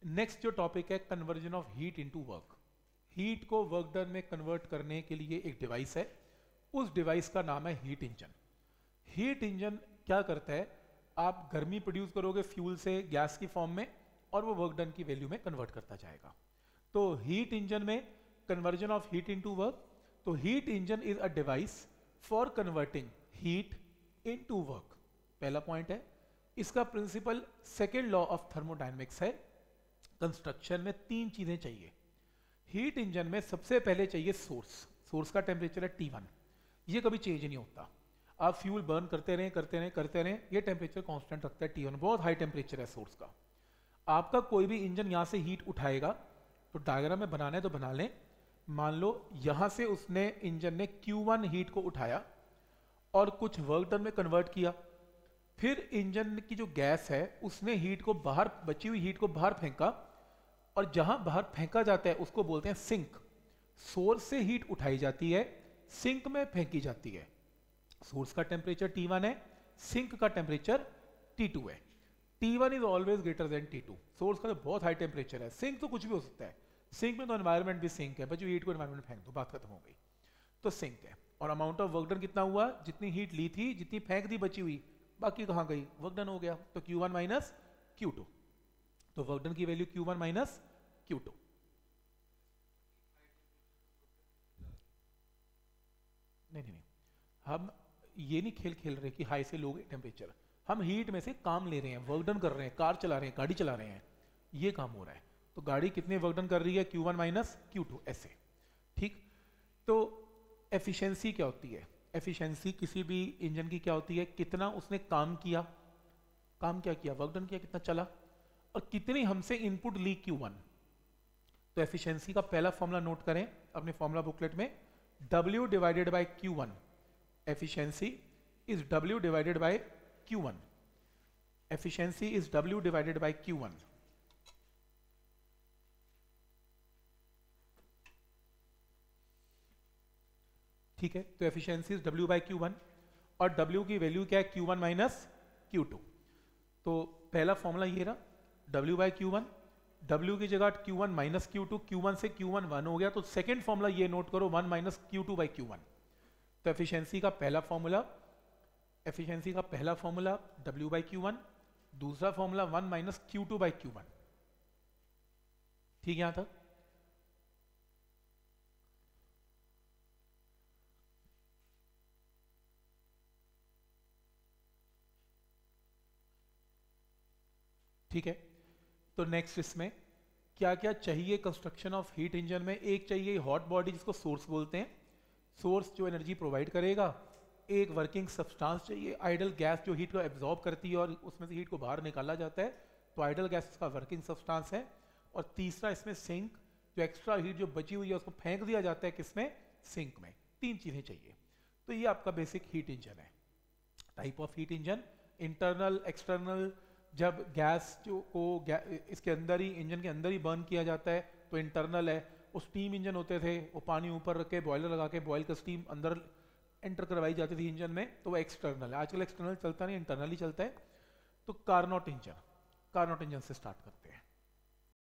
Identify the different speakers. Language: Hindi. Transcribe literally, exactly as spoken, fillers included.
Speaker 1: नेक्स्ट जो टॉपिक है conversion of heat into work. Heat को वर्क डन में कन्वर्ट करने के लिए एक डिवाइस है, उस डिवाइस का नाम है हीट इंजन। हीट इंजन क्या करता है, आप गर्मी प्रोड्यूस करोगे फ्यूल से गैस की फॉर्म में और वो वर्क डन की वैल्यू में कन्वर्ट करता जाएगा। तो हीट इंजन में conversion of heat into work. तो heat engine is a device for converting heat into work, पहला पॉइंट है। इसका principle second law of thermodynamics है। कंस्ट्रक्शन में तीन चीजें चाहिए। हीट इंजन में सबसे पहले चाहिए सोर्स। सोर्स का टेम्परेचर है टी वन, ये कभी चेंज नहीं होता। आप फ्यूल बर्न करते रहें करते रहें करते रहें, ये टेम्परेचर कांस्टेंट रखता है टी वन, बहुत हाई टेम्परेचर है सोर्स का। आपका कोई भी इंजन यहाँ से हीट उठाएगा, तो डायग्राम में बनाना है तो बना लें। मान लो यहाँ से उसने इंजन ने क्यू वन हीट को उठाया और कुछ वर्क डन में कन्वर्ट किया, फिर इंजन की जो गैस है उसने हीट को बाहर, बची हुई हीट को बाहर फेंका, और जहां बाहर फेंका जाता है उसको बोलते हैं सिंक। सोर्स से हीट उठाई जाती है, सिंक में फेंकी जाती है। सोर्स का टेम्परेचर टी वन है, सिंक का टेम्परेचर टी टू है। T one is always greater than T two. Source का तो बहुत हाई टेम्परेचर है, सिंक तो कुछ भी हो सकता है। सिंक में तो एनवायरनमेंट भी सिंक है, बची हीट को एनवायरनमेंट फेंक दो, बात खत्म हो गई। तो सिंक है, और अमाउंट ऑफ वर्क डन कितना हुआ, जितनी हीट ली थी जितनी फेंक दी बची हुई, बाकी कहां गई, वर्क डन हो गया। तो Q one minus Q two, तो वर्क डन की value Q one minus Q two. नहीं नहीं नहीं, हम ये नहीं खेल खेल रहे कि हाई से लो टेम्परेचर, हम हीट में से काम ले रहे हैं, वर्क डन कर रहे हैं, कार चला रहे हैं, गाड़ी चला रहे हैं, ये काम हो रहा है। तो गाड़ी कितने वर्क डन कर रही है, Q one minus Q two, ऐसे। ठीक, तो एफिशिएंसी क्या होती है, एफिशिएंसी किसी भी इंजन की क्या होती है, कितना उसने काम किया, काम क्या किया, वर्क डन किया, कितना चला, और कितनी हमसे इनपुट ली क्यू वन। तो एफिशिएंसी का पहला फॉर्मूला नोट करें अपने फॉर्मूला बुकलेट में, W divided by Q one. Efficiency is W divided by Q one. Efficiency is W divided by Q one. ठीक है, तो efficiency is W by Q one, और W की वैल्यू क्या है, Q one minus Q two. तो पहला फॉर्मूला ये रहा, W by Q one, W की जगह Q one minus Q two, Q one से क्यू वन वन हो गया, तो सेकंड फॉर्मूला ये नोट करो, one minus Q two by Q one. तो एफिशिएंसी का पहला फॉर्मूला, एफिशिएंसी का पहला formula W by Q one, दूसरा formula one minus Q two by Q one. ठीक, यहां तक ठीक है। तो नेक्स्ट इसमें क्या क्या चाहिए कंस्ट्रक्शन ऑफ हीट इंजन में, एक चाहिए हॉट बॉडी जिसको सोर्स बोलते हैं, सोर्स जो एनर्जी प्रोवाइड करेगा। एक वर्किंग सब्सटेंस चाहिए, आइडल गैस जो हीट को एब्जॉर्ब करती है और उसमें से हीट को बाहर निकाला जाता है, तो आइडल गैस उसका वर्किंग सब्सटेंस है। और तीसरा इसमें सिंक, जो एक्स्ट्रा हीट जो बची हुई है उसको फेंक दिया जाता है किसमें, सिंक में। तीन चीजें चाहिए। तो ये आपका बेसिक हीट इंजन है। Type of heat engine, internal, external. जब गैस जो को गै, इसके अंदर ही, इंजन के अंदर ही बर्न किया जाता है तो इंटरनल है। वो स्टीम इंजन होते थे, वो पानी ऊपर रख के बॉयलर लगा के बॉयल का स्टीम अंदर एंटर करवाई जाती थी इंजन में, तो वो एक्सटर्नल है। आजकल एक्सटर्नल चलता नहीं, इंटरनल ही चलता है। तो कार्नोट इंजन, कार्नोट इंजन से स्टार्ट करते हैं।